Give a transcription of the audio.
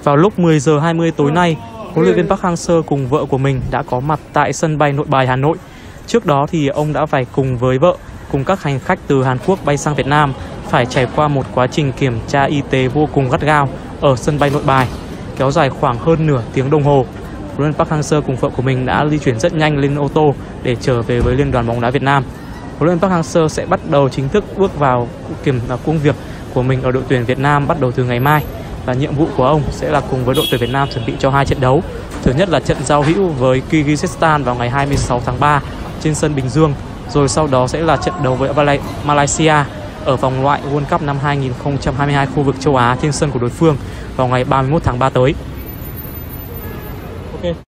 Vào lúc 10 giờ 20 tối nay, huấn luyện viên Park Hang-seo cùng vợ của mình đã có mặt tại sân bay Nội Bài, Hà Nội. Trước đó thì ông đã phải cùng với vợ, cùng các hành khách từ Hàn Quốc bay sang Việt Nam phải trải qua một quá trình kiểm tra y tế vô cùng gắt gao ở sân bay Nội Bài, kéo dài khoảng hơn nửa tiếng đồng hồ. Huấn luyện viên Park Hang-seo cùng vợ của mình đã di chuyển rất nhanh lên ô tô để trở về với Liên đoàn bóng đá Việt Nam. Huấn luyện viên Park Hang-seo sẽ bắt đầu chính thức bước vào công việc của mình ở đội tuyển Việt Nam bắt đầu từ ngày mai. Và nhiệm vụ của ông sẽ là cùng với đội tuyển Việt Nam chuẩn bị cho 2 trận đấu. Thứ nhất là trận giao hữu với Kyrgyzstan vào ngày 26 tháng 3 trên sân Bình Dương. Rồi sau đó sẽ là trận đấu với Malaysia ở vòng loại World Cup năm 2022 khu vực châu Á trên sân của đối phương vào ngày 31 tháng 3 tới.